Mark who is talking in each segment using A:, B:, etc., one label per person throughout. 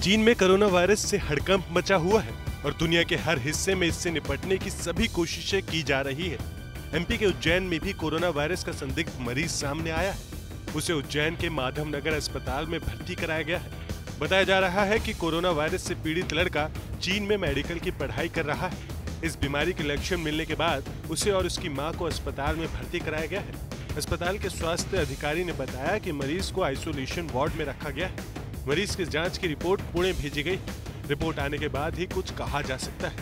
A: चीन में corona virus से हड़कंप मचा हुआ है और दुनिया के हर हिस्से में इससे निपटने की सभी कोशिशें की जा रही है। एमपी के उज्जैन में भी कोरोना वायरस का संदिग्ध मरीज सामने आया है। उसे उज्जैन के माधवनगर अस्पताल में भर्ती कराया गया है। बताया जा रहा है कि कोरोना वायरस से पीड़ित लड़का चीन में मेडिकल की पढ़ाई कर रहा है। इस बीमारी के लक्षण मिलने के बाद उसे और उसकी मां को अस्पताल में भर्ती कराया गया है। अस्पताल के स्वास्थ्य अधिकारी ने बताया कि मरीज को आइसोलेशन वार्ड में रखा गया है। मरीज की जांच की रिपोर्ट पुणे भेजी गई। रिपोर्ट आने के बाद ही कुछ कहा जा सकता है।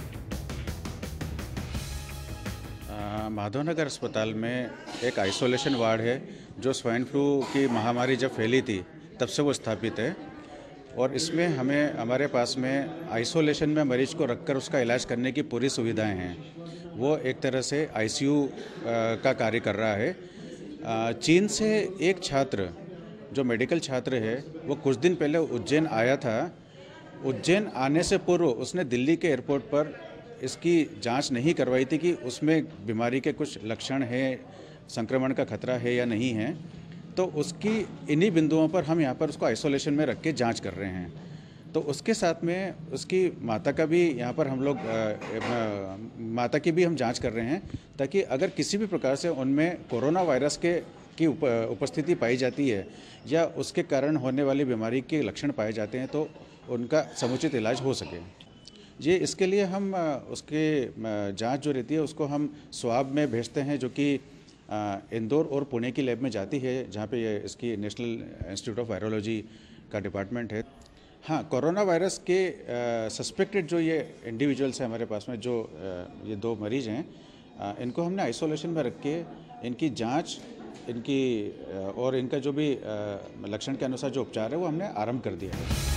B: माधवनगर अस्पताल में एक आइसोलेशन वार्ड है जो स्वाइन फ्लू की महामारी जब फैली थी तब से वो स्थापित है और इसमें हमारे पास में आइसोलेशन में मरीज को रखकर उसका इलाज करने की पूरी सुविधाएं हैं। वो एक तरह से आईसीयू का कार्य कर रहा है। चीन से एक छात्र जो मेडिकल छात्र है वो कुछ दिन पहले उज्जैन आया था। उज्जैन आने से पूर्व उसने दिल्ली के एयरपोर्ट पर इसकी जांच नहीं करवाई थी कि उसमें बीमारी के कुछ लक्षण हैं, संक्रमण का खतरा है या नहीं है। तो उसकी इन्हीं बिंदुओं पर हम यहाँ पर उसको आइसोलेशन में रख के जाँच कर रहे हैं। तो उसके साथ में उसकी माता का भी यहाँ पर हम लोग माता की भी हम जांच कर रहे हैं ताकि अगर किसी भी प्रकार से उनमें कोरोना वायरस की उपस्थिति पाई जाती है या उसके कारण होने वाली बीमारी के लक्षण पाए जाते हैं तो उनका समुचित इलाज हो सके। ये इसके लिए हम उसके जांच जो रहती है उसको हम स्वाब में भेजते हैं जो कि इंदौर और पुणे की लैब में जाती है जहाँ पे ये इसकी नेशनल इंस्टीट्यूट ऑफ वायरोलॉजी का डिपार्टमेंट है। हाँ, कोरोना वायरस के सस्पेक्टेड जो ये इंडिविजुअल्स हैं हमारे पास में जो ये दो मरीज हैं, इनको हमने आइसोलेशन में रख के इनकी जांच इनकी और इनका जो भी लक्षण के अनुसार जो उपचार है वो हमने आरंभ कर दिया है।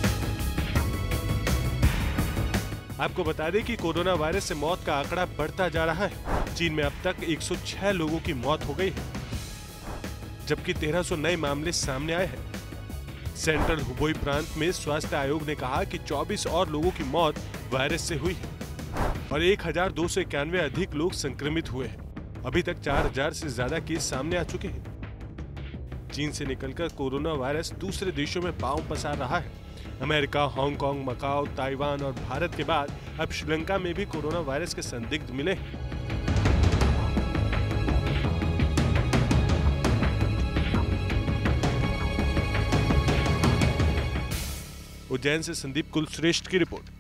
A: आपको बता दें कि कोरोना वायरस से मौत का आंकड़ा बढ़ता जा रहा है। चीन में अब तक 106 लोगों की मौत हो गई है जबकि 1300 नए मामले सामने आए हैं। सेंट्रल हुबेई प्रांत में स्वास्थ्य आयोग ने कहा कि 24 और लोगों की मौत वायरस से हुई है और 1291 अधिक लोग संक्रमित हुए हैं। अभी तक 4000 से ज्यादा केस सामने आ चुके हैं। चीन से निकलकर कोरोना वायरस दूसरे देशों में पांव पसार रहा है। अमेरिका, हांगकांग, मकाओ, ताइवान और भारत के बाद अब श्रीलंका में भी कोरोना वायरस के संदिग्ध मिले। उज्जैन से संदीप कुलश्रेष्ठ की रिपोर्ट।